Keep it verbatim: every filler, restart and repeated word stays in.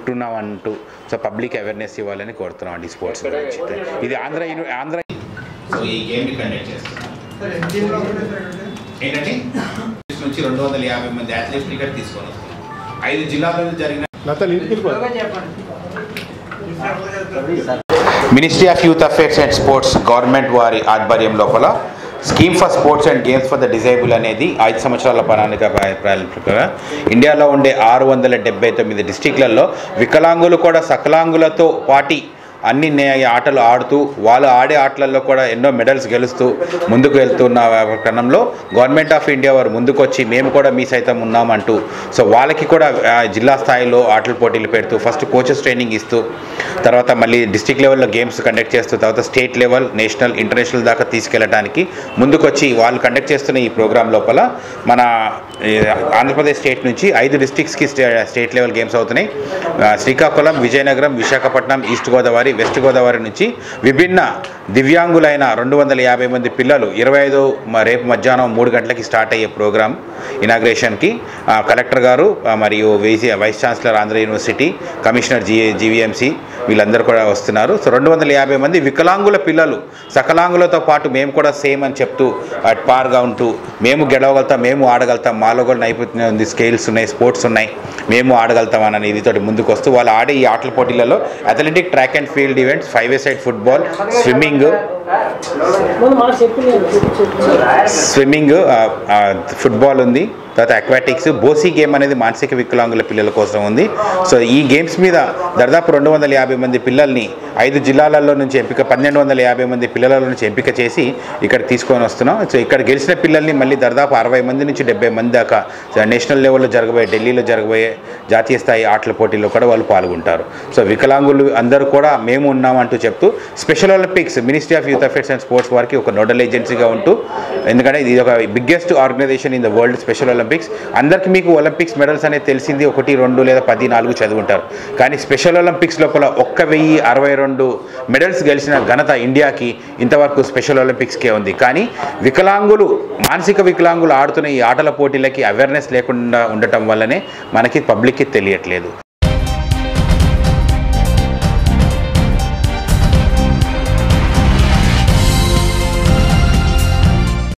ఉంటున్నాం అంటూ so public awareness ఇవ్వాలని కోరుతున్నాం అండి స్పోర్ట్స్ గురించి. ఇది ఆంధ్ర ఆంధ్ర సో ఈ గేమ్ని కండక్ట్ చేస్తున్నాం ఏంటంటే నుంచి రెండు వందల యాభై మంది అథ్లెట్స్ క్రికెట్ తీసుకొని వస్తున్నాం. ఐదు జిల్లాలలో జరిగిన ministry of youth affairs and sports government వారి ఆధ్వర్యం లోపల scheme for sports and games for the disable అనేది ఐదు సంవత్సరాల ప్రణాళిక ప్రకారం ఇండియాలో ఉండే ఆరు వందల డెబ్బై తొమ్మిది డిస్టిక్లలో వికలాంగులు కూడా సకలాంగులతో పాటి అన్ని ఆటలు ఆడుతూ వాళ్ళు ఆడే ఆటలలో కూడా ఎన్నో మెడల్స్ గెలుస్తూ ముందుకు వెళ్తున్న క్రమంలో గవర్నమెంట్ ఆఫ్ ఇండియా వారు ముందుకు వచ్చి మేము కూడా మీ సైతం ఉన్నామంటూ సో వాళ్ళకి కూడా జిల్లా స్థాయిలో ఆటల పోటీలు పెడుతూ ఫస్ట్ కోచెస్ ట్రైనింగ్ ఇస్తూ తర్వాత మళ్ళీ డిస్ట్రిక్ట్ లెవెల్లో గేమ్స్ కండక్ట్ చేస్తూ తర్వాత స్టేట్ లెవెల్ నేషనల్ ఇంటర్నేషనల్ దాకా తీసుకెళ్ళడానికి ముందుకొచ్చి వాళ్ళు కండక్ట్ చేస్తున్న ఈ ప్రోగ్రాం లోపల మన ఆంధ్రప్రదేశ్ స్టేట్ నుంచి ఐదు డిస్ట్రిక్ట్స్కి స్టేట్ లెవెల్ గేమ్స్ అవుతున్నాయి. శ్రీకాకుళం, విజయనగరం, విశాఖపట్నం, ఈస్ట్ గోదావరి, వెస్ట్ గోదావరి నుంచి విభిన్న దివ్యాంగులైన రెండు వందల యాభై మంది పిల్లలు ఇరవై ఐదు రేపు మధ్యాహ్నం మూడు గంటలకి స్టార్ట్ అయ్యే ప్రోగ్రాం ఇనాగ్రేషన్కి కలెక్టర్ గారు మరియు vice vice chancellor Andhra university, commissioner G GVMC వీళ్ళందరూ కూడా వస్తున్నారు. సో రెండు వందల యాభై మంది వికలాంగుల పిల్లలు సకలాంగులతో పాటు మేము కూడా సేమ్ అని చెప్తూ అట్ పార్గా ఉంటూ మేము గెలవగలుగుతాం, మేము ఆడగలుగుతాం, మాలో కూడా నైపుణ్యం ఉంది, స్కేల్స్ ఉన్నాయి, స్పోర్ట్స్ ఉన్నాయి, మేము ఆడగలుగుతాం అని ఇదితోటి ముందుకు వస్తూ వాళ్ళు ఆడే ఈ ఆటల పోటీలలో athletic, track and field events, five a side football, swimming swimming football ఉంది, తర్వాత అక్వాటిక్స్, బోసీ గేమ్ అనేది మానసిక వికలాంగుల పిల్లల కోసం ఉంది. సో ఈ గేమ్స్ మీద దాదాపు రెండు వందల యాభై మంది పిల్లల్ని ఐదు జిల్లాలలో నుంచి ఎంపిక పన్నెండు వందల యాభై మంది పిల్లల నుంచి ఎంపిక చేసి ఇక్కడ తీసుకొని వస్తున్నాం. సో ఇక్కడ గెలిచిన పిల్లల్ని మళ్ళీ దాదాపు అరవై మంది నుంచి డెబ్బై మంది దాకా నేషనల్ లెవెల్లో జరగబోయే ఢిల్లీలో జరగబోయే జాతీయ స్థాయి ఆటల పోటీల్లో కూడా వాళ్ళు పాల్గొంటారు. సో వికలాంగులు అందరూ కూడా మేము ఉన్నామంటూ చెప్తూ Special Olympics Ministry of youth affairs and Sports వారికి ఒక నోడల్ ఏజెన్సీగా ఉంటూ, ఎందుకంటే ఇది ఒక biggest organisation in the world Special Olympics. అందరికీ మీకు ఒలింపిక్స్ మెడల్స్ అనేది తెలిసింది ఒకటి రెండు లేదా పది నాలుగు చదువుంటారు, కానీ స్పెషల్ ఒలింపిక్స్ లోపల ఒక్క వెయ్యి అరవై రెండు మెడల్స్ గెలిచిన ఘనత ఇండియాకి ఇంతవరకు స్పెషల్ ఒలింపిక్స్కే ఉంది. కానీ వికలాంగులు మానసిక వికలాంగులు ఆడుతున్న ఈ ఆటల పోటీలకి అవేర్నెస్ లేకుండా ఉండటం వల్లనే మనకి పబ్లిక్కి తెలియట్లేదు.